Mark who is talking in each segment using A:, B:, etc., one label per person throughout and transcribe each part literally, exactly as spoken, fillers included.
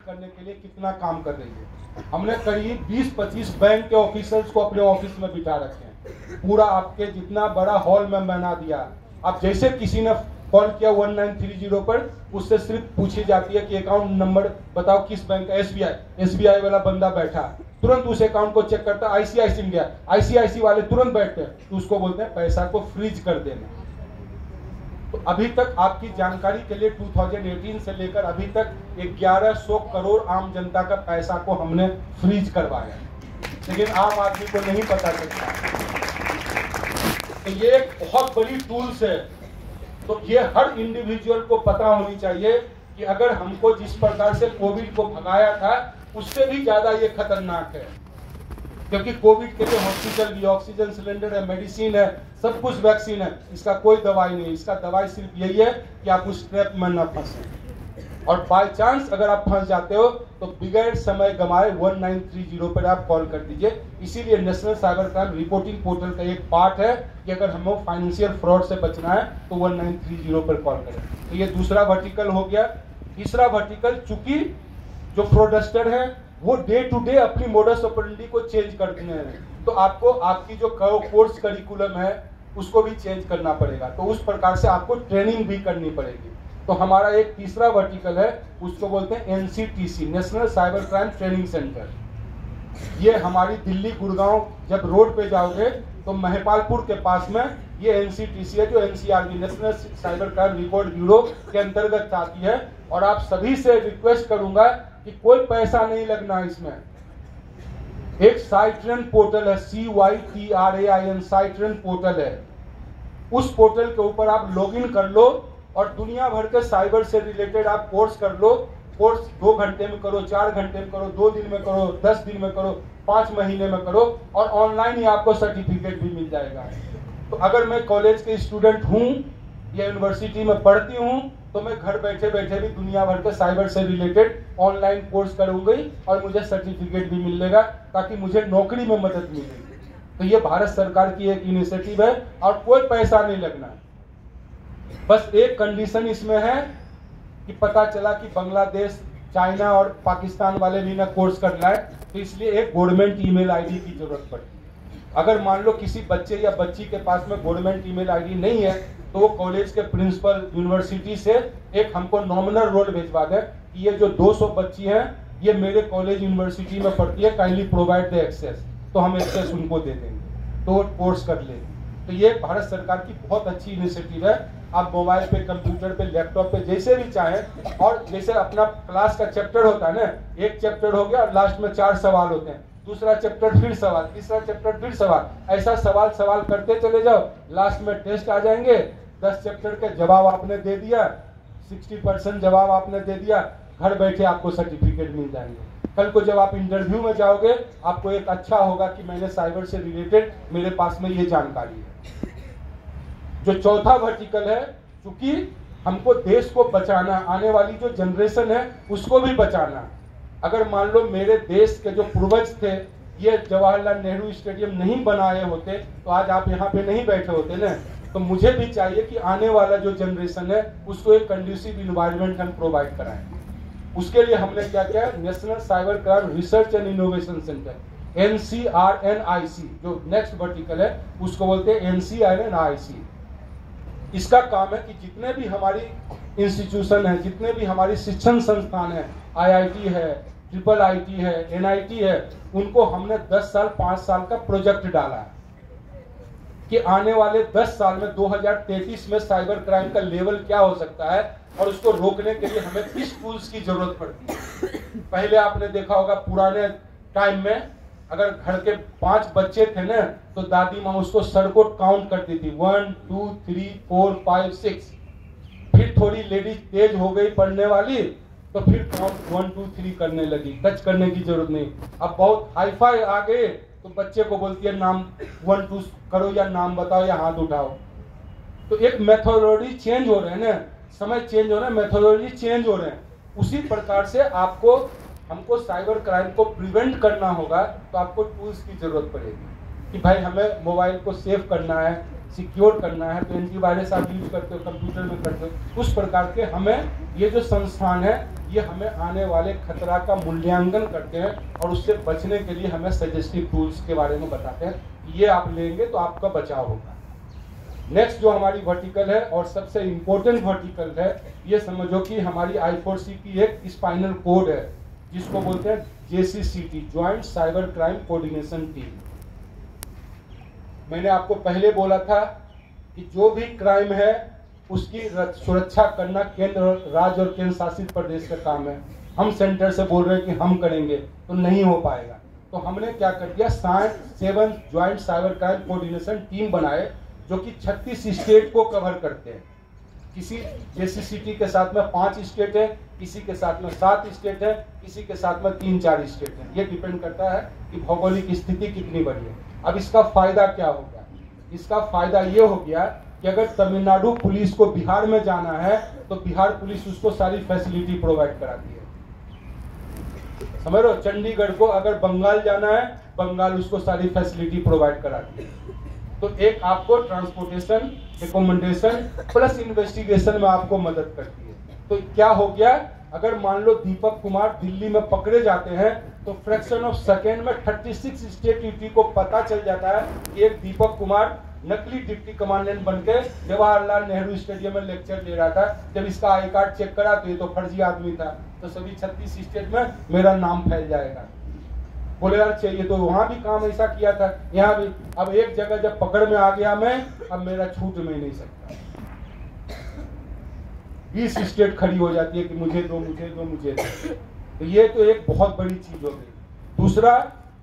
A: करने के लिए कितना काम कर रही है। हमने करीब बीस पच्चीस बैंक के ऑफिसर्स को अपने ऑफिस में बिठा रखे हैं, पूरा आपके जितना बड़ा हॉल में बना दिया। अब जैसे किसी ने कॉल किया वन नाइन थ्री जीरो पर, उससे सिर्फ पूछी जाती है कि अकाउंट नंबर बताओ किस बैंक का, एसबीआई। एसबीआई वाला बंदा बैठा, तुरंत उस अकाउंट को चेक करता, आईसीआईसी में गया, आईसीआईसी वाले तुरंत बैठते हैं, तो उसको बोलते हैं पैसा को फ्रीज कर देना। तो अभी तक आपकी जानकारी के लिए दो हज़ार अठारह से लेकर अभी तक ग्यारह सौ करोड़ आम जनता का पैसा को हमने फ्रीज करवाया, लेकिन आम आदमी को नहीं पता चलता। तो ये एक बहुत बड़ी टूल्स है। तो ये हर इंडिविजुअल को पता होनी चाहिए कि अगर हमको जिस प्रकार से कोविड को भगाया था उससे भी ज्यादा ये खतरनाक है, क्योंकि कोविड के लिए हॉस्पिटल भी, ऑक्सीजन सिलेंडर है, मेडिसिन है, सब कुछ वैक्सीन है, इसका कोई दवाई नहीं। इसका दवाई सिर्फ यही है कि आप उस ट्रैप में न फंसे, और बाय चांस अगर आप फंस जाते हो तो बगैर समय गंवाए वन नाइन थ्री जीरो पर आप कॉल कर दीजिए। इसीलिए national cyber crime reporting portal का एक पार्ट है कि अगर हमें फाइनेंशियल फ्रॉड से बचना है तो वन नाइन थ्री जीरो पर कॉल करें। तो ये दूसरा वर्टिकल हो गया। तीसरा वर्टिकल, चूंकि जो फ्रॉडस्टर है वो डे टू डे अपनी मोडस ऑपरेंडी को चेंज करते हैं, तो आपको आपकी जो कोर्स करिकुलम है उसको भी चेंज करना पड़ेगा। तो उस प्रकार से आपको ट्रेनिंग भी करनी पड़ेगी। तो हमारा एक तीसरा वर्टिकल है, उसको बोलते हैं NCTC, national cyber crime training centre. ये हमारी दिल्ली गुड़गांव जब रोड पे जाओगे तो महिपालपुर के पास में ये एनसीटीसी है, जो NCRB, national cyber crime record bureau के अंतर्गत आती है। और आप सभी से रिक्वेस्ट करूंगा कि कोई पैसा नहीं लगना इसमें। एक साइट्रेन पोर्टल है, C Y T R A I N, CyTrain portal है। उस पोर्टल के ऊपर आप लॉगिन कर लो और दुनिया भर के साइबर से रिलेटेड आप कोर्स कर लो। कोर्स दो घंटे में करो, चार घंटे में करो, दो दिन में करो, दस दिन में करो, पांच महीने में करो, और ऑनलाइन ही आपको सर्टिफिकेट भी मिल जाएगा। तो अगर मैं कॉलेज के स्टूडेंट हूँ या यूनिवर्सिटी में पढ़ती हूँ तो मैं घर बैठे बैठे भी दुनिया भर के साइबर से रिलेटेड ऑनलाइन कोर्स करूंगी और मुझे सर्टिफिकेट भी मिलेगा, ताकि मुझे नौकरी में मदद मिलेगी। तो ये भारत सरकार की एक इनिशिएटिव है और कोई पैसा नहीं लगना। बस एक कंडीशन इसमें है कि पता चला कि बांग्लादेश, चाइना और पाकिस्तान वाले भी ना कोर्स करना है, तो इसलिए एक गवर्नमेंट ईमेल आईडी की जरूरत पड़ती है। अगर मान लो किसी बच्चे या बच्ची के पास में गवर्नमेंट ईमेल आईडी नहीं है तो वो कॉलेज के प्रिंसिपल, यूनिवर्सिटी से एक हमको नॉमिनल रोल भेजवा दे कि ये जो दो सौ बच्ची हैं ये मेरे कॉलेज यूनिवर्सिटी में पढ़ती है, काइंडली प्रोवाइड द एक्सेस, तो हम एक्सेस उनको दे देंगे, तो वो कोर्स कर लेंगे। तो ये भारत सरकार की बहुत अच्छी इनिशिएटिव है। आप मोबाइल पे, कंप्यूटर पे, लैपटॉप पे जैसे भी चाहें, और जैसे अपना क्लास का चैप्टर होता है ना, एक चैप्टर हो गया और लास्ट में चार सवाल होते हैं, दूसरा चैप्टर फिर सवाल, तीसरा चैप्टर फिर सवाल, ऐसा सवाल सवाल करते चले जाओ। लास्ट में टेस्ट आ जाएंगे, दस चैप्टर के जवाब आपने दे दिया, साठ परसेंट जवाब आपने दे दिया, घर बैठे आपको सर्टिफिकेट मिल जाएंगे। कल को जब आप इंटरव्यू में जाओगे आपको एक अच्छा होगा कि मैंने साइबर से रिलेटेड, मेरे पास में ये जानकारी है। जो चौथा वर्टिकल है, क्योंकि हमको देश को बचाना, आने वाली जो जनरेशन है उसको भी बचाना। अगर मान लो मेरे देश के जो पूर्वज थे ये जवाहरलाल नेहरू स्टेडियम नहीं बनाए होते तो आज आप यहाँ पे नहीं बैठे होते ना। तो मुझे भी चाहिए कि आने वाला जो जनरेशन है उसको एक कंड्यूसिव इन्वायरमेंट हम प्रोवाइड कराएं। उसके लिए हमने क्या किया, national cyber crime research and innovation centre, N C R N I C, जो नेक्स्ट वर्टिकल है उसको बोलते हैं N C R N I C. इसका काम है कि जितने भी हमारी इंस्टीट्यूशन है, जितने भी हमारी शिक्षण संस्थान है, आई आई टी है, ट्रिपल आई टी है, एन आई टी है, उनको हमने दस साल पांच साल का प्रोजेक्ट डाला है कि आने वाले दस साल में दो हज़ार तैंतीस में साइबर क्राइम का लेवल क्या हो सकता है और उसको रोकने के लिए हमें किस टूल्स की जरूरत पड़ती है। पहले आपने देखा होगा पुराने टाइम में अगर घर के पांच बच्चे थे ना तो दादी माँ उसको सड़कों काउंट करती थी, one two three four five six. फिर थोड़ी लेडीज तेज हो गई पढ़ने वाली तो फिर काउंट वन टू थ्री करने लगी, टच करने की जरूरत नहीं। अब बहुत हाई फाई आ गए तो बच्चे को बोलती है नाम वन टू करो या नाम बताओ या हाथ उठाओ। तो एक मेथोडोलॉजी चेंज हो रहे हैं ना, समय चेंज हो रहा है, मेथोडोलॉजी चेंज हो रहे हैं। उसी प्रकार से आपको हमको साइबर क्राइम को प्रिवेंट करना होगा तो आपको टूल्स की जरूरत पड़ेगी कि भाई हमें मोबाइल को सेव करना है, सिक्योर करना है तो एंटीवायरस आप यूज करते हो, कंप्यूटर में करते हो, उस प्रकार के हमें ये जो संस्थान है ये हमें आने वाले खतरा का मूल्यांकन करते हैं और उससे बचने के लिए हमें सजेस्टिव टूल्स के बारे में बताते हैं। ये आप लेंगे तो आपका बचाव होगा। नेक्स्ट जो हमारी वर्टिकल है और सबसे इम्पोर्टेंट वर्टिकल है, ये समझो कि हमारी आई फोर सी की एक स्पाइनल कोड है जिसको बोलते हैं J C C T, joint cyber crime coordination team. मैंने आपको पहले बोला था कि जो भी क्राइम है उसकी सुरक्षा करना केंद्र, राज्य और केंद्र शासित प्रदेश का काम है। हम सेंटर से बोल रहे हैं कि हम करेंगे तो नहीं हो पाएगा। तो हमने क्या कर दिया, seven joint cyber crime coordination team बनाए जो कि छत्तीस स्टेट को कवर करते हैं। किसी जे सी सी टी के साथ में पांच स्टेट है, किसी के साथ में सात स्टेट है, किसी के साथ में तीन चार स्टेट है। ये डिपेंड करता है कि भौगोलिक स्थिति कितनी बड़ी है। अब इसका फायदा क्या हो गया? इसका फायदा ये हो गया कि अगर तमिलनाडु पुलिस को बिहार में जाना है तो बिहार पुलिस उसको सारी फैसिलिटी प्रोवाइड कराती है। समझ रहे हो? चंडीगढ़ को अगर बंगाल जाना है, बंगाल उसको सारी फैसिलिटी प्रोवाइड कराती है। तो एक आपको ट्रांसपोर्टेशन, रिकमेंडेशन प्लस इन्वेस्टिगेशन में आपको मदद करती है। तो क्या हो गया, अगर मान लो दीपक कुमार दिल्ली में पकड़े जाते हैं तो फ्रैक्शन ऑफ सेकेंड में छत्तीस स्टेट यूटी को पता चल जाता है कि एक दीपक कुमार नकली डिप्टी कमांडेंट बनकर जवाहरलाल नेहरू स्टेडियम में लेक्चर ले रहा था। जब इसका आई कार्ड चेक करा तो ये तो फर्जी आदमी था। तो सभी छत्तीस स्टेट में मेरा नाम फैल जाएगा। बोले यार चाहिए तो वहां भी काम ऐसा किया था, यहाँ भी। अब एक जगह जब पकड़ में आ गया मैं, अब मेरा छूट में नहीं सकता। बीस स्टेट खड़ी हो जाती है कि मुझे दो, मुझे दो, मुझे दो। तो ये तो एक बहुत बड़ी चीज हो गई। दूसरा,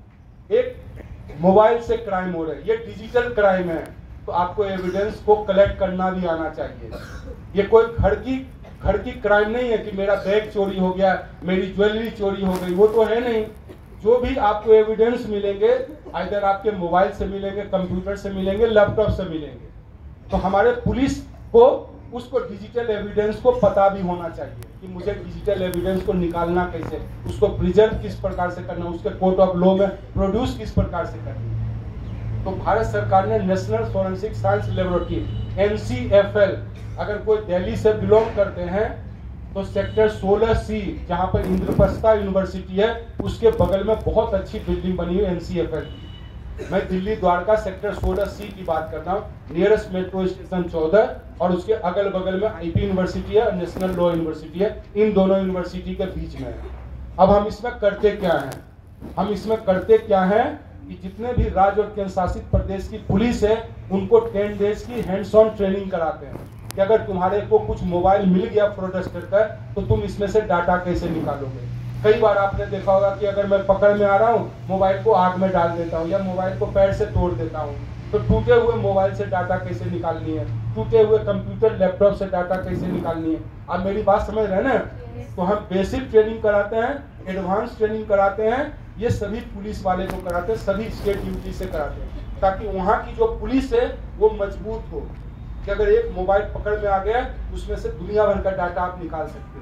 A: एक मोबाइल से क्राइम हो रहा है, ये डिजिटल क्राइम है, तो आपको एविडेंस को कलेक्ट करना भी आना चाहिए। ये कोई घर की घर की क्राइम नहीं है कि मेरा बैग चोरी हो गया, मेरी ज्वेलरी चोरी हो गई, वो तो है नहीं। जो भी आपको एविडेंस मिलेंगे, आइदर आपके मोबाइल से मिलेंगे, कंप्यूटर से मिलेंगे, लैपटॉप से मिलेंगे। तो हमारे पुलिस को उसको डिजिटल एविडेंस को पता भी होना चाहिए कि मुझे डिजिटल एविडेंस को निकालना कैसे, उसको प्रिजर्व किस प्रकार से करना, उसके कोर्ट ऑफ लॉ में प्रोड्यूस किस प्रकार से करना। तो भारत सरकार ने national forensic science laboratory N C F L, अगर कोई दिल्ली से बिलोंग करते हैं तो सेक्टर सोलह सी, जहां पर इंद्रप्रस्था यूनिवर्सिटी है, उसके बगल में बहुत अच्छी बिल्डिंग बनी हुई है एन सी एफ एल की। मैं दिल्ली द्वारका सेक्टर सोलह सी की बात करता हूँ। नियरेस्ट मेट्रो स्टेशन चौदह और उसके अगल बगल में आई पी यूनिवर्सिटी है और नेशनल लॉ यूनिवर्सिटी है। इन दोनों यूनिवर्सिटी के बीच में है। अब हम इसमें करते क्या हैं? हम इसमें करते क्या हैं कि जितने भी राज्य और केंद्र शासित प्रदेश की पुलिस है उनको टेन डेज की हैंड्स ऑन ट्रेनिंग कराते हैं कि अगर तुम्हारे को कुछ मोबाइल मिल गया फ्रॉडस्टर का तो तुम इसमें से डाटा कैसे निकालोगे। कई बार आपने देखा होगा कि अगर मैं पकड़ में आ रहा हूँ, मोबाइल को आग में डाल देता हूँ या मोबाइल को पैर से तोड़ देता हूँ, तो टूटे हुए मोबाइल से डाटा कैसे निकालनी है, टूटे हुए कंप्यूटर लैपटॉप से डाटा कैसे निकालनी है। आप मेरी बात समझ रहे हैं ना? तो हम बेसिक ट्रेनिंग कराते हैं, एडवांस ट्रेनिंग कराते हैं, ये सभी पुलिस वाले को कराते हैं, सभी स्टेट ड्यूटी से कराते हैं, ताकि वहाँ की जो पुलिस है वो मजबूत हो कि अगर एक मोबाइल पकड़ में आ गया उसमें से दुनिया भर का डाटा आप निकाल सकते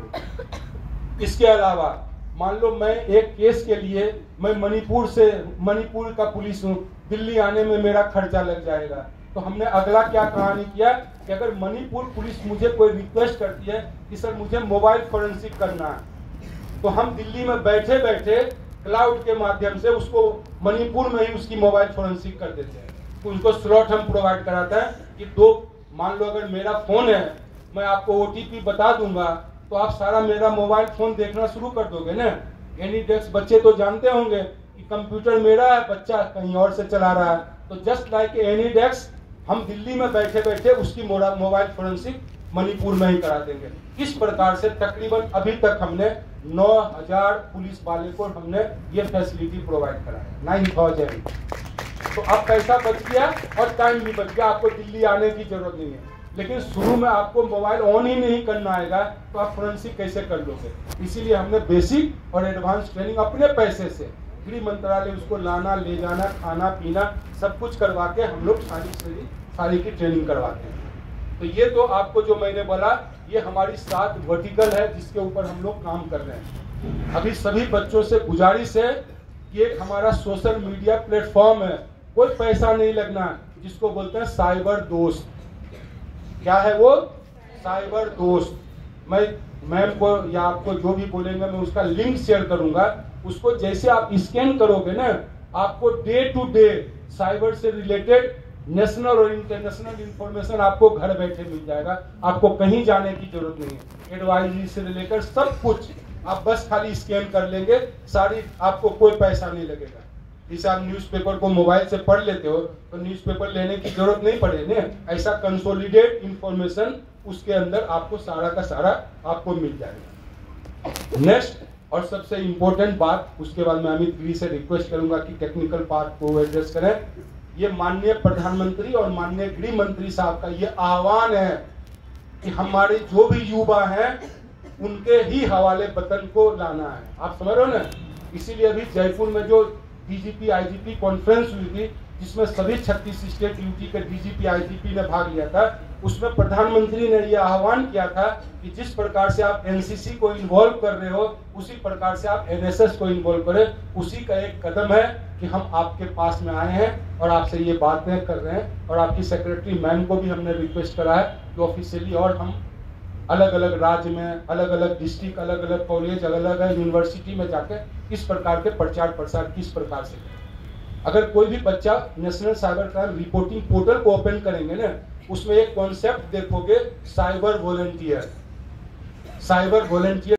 A: हो। इसके अलावा मान लो मैं एक केस के लिए मैं मणिपुर से मणिपुर का पुलिस हूँ, दिल्ली आने में मेरा खर्चा लग जाएगा। तो हमने अगला क्या कहानी किया कि अगर मणिपुर पुलिस मुझे कोई रिक्वेस्ट करती है कि सर मुझे मोबाइल फोरेंसिक करना है, तो हम दिल्ली में बैठे बैठे क्लाउड के माध्यम से उसको मणिपुर में ही उसकी मोबाइल फोरेंसिक कर देते हैं। तो उनको स्लॉट हम प्रोवाइड कराते हैं कि दो, मान लो अगर मेरा फोन है, मैं आपको ओ टी पी बता दूंगा तो आप सारा मेरा मोबाइल फोन देखना शुरू कर दोगे ना। एनी डेस्क बच्चे तो जानते होंगे कि कंप्यूटर मेरा है, बच्चा कहीं और से चला रहा है। तो जस्ट लाइक एनी डेस्क हम दिल्ली में बैठे बैठे उसकी मोबाइल फोरेंसिक मणिपुर में ही करा देंगे। इस प्रकार से तकरीबन अभी तक हमने नौ हजार पुलिस वाले को हमने ये फैसिलिटी प्रोवाइड कराया, नाइन थाउजेंड। तो अब पैसा बच गया और टाइम भी बच गया, आपको दिल्ली आने की जरूरत नहीं है। लेकिन शुरू में आपको मोबाइल ऑन ही नहीं करना आएगा तो आप फोरेंसिक कैसे कर लोगे? इसीलिए हमने बेसिक और एडवांस ट्रेनिंग अपने पैसे से, गृह मंत्रालय उसको लाना ले जाना, खाना पीना सब कुछ करवा के हम लोग सारी सारी सारी की ट्रेनिंग करवाते हैं। तो ये तो आपको जो मैंने बोला, ये हमारी सात वर्टिकल है जिसके ऊपर हम लोग काम कर रहे हैं। अभी सभी बच्चों से गुजारिश है कि एक हमारा सोशल मीडिया प्लेटफॉर्म है, कोई पैसा नहीं लगना, जिसको बोलते हैं साइबर दोस्त। क्या है वो? साइबर दोस्त। मैं मैम को या आपको जो भी बोलेंगे मैं उसका लिंक शेयर करूंगा। उसको जैसे आप स्कैन करोगे ना, आपको डे टू डे साइबर से रिलेटेड नेशनल और इंटरनेशनल इंफॉर्मेशन आपको घर बैठे मिल जाएगा। आपको कहीं जाने की जरूरत नहीं है। एडवाइजरी से रिलेटेड सब कुछ आप बस खाली स्कैन कर लेंगे, सारी आपको कोई पैसा नहीं लगेगा। जैसे आप न्यूज़पेपर को मोबाइल से पढ़ लेते हो तो न्यूज़पेपर लेने की जरूरत नहीं पड़े ना, ऐसा कंसोलिडेट इंफॉर्मेशन उसके अंदर आपको सारा का सारा आपको मिल जाएगा। नेक्स्ट और सबसे इंपॉर्टेंट बात, उसके बाद मैं अमित गिरी से रिक्वेस्ट करूंगा कि टेक्निकल पार्ट को एड्रेस करें। ये माननीय प्रधानमंत्री और माननीय गृह मंत्री साहब का ये आह्वान है कि हमारे जो भी युवा हैं उनके ही हवाले वतन को लाना है। आप समझ रहे हो ना? इसीलिए अभी जयपुर में जो डीजीपी आईजीपी कॉन्फ्रेंस हुई थी, जिसमें सभी छत्तीस स्टेट यूटी के डीजीपी आईजीपी ने भाग लिया था, उसमें प्रधानमंत्री ने यह आह्वान किया था कि जिस प्रकार से आप एनसीसी को इन्वॉल्व कर रहे हो उसी प्रकार से आप एनएसएस को इन्वॉल्व करें। उसी का एक कदम है कि हम आपके पास में आए हैं और आपसे ये बातें कर रहे हैं। और आपकी सेक्रेटरी मैम को भी हमने रिक्वेस्ट करा है कि ऑफिशियली और हम अलग अलग राज्य में, अलग अलग डिस्ट्रिक्ट, अलग अलग कॉलेज, अलग अलग यूनिवर्सिटी में जाकर इस प्रकार के प्रचार प्रसार किस प्रकार से करें। अगर कोई भी बच्चा national cyber crime reporting portal को ओपन करेंगे ना, उसमें एक कॉन्सेप्ट देखोगे, साइबर वॉलंटियर। Cyber volunteer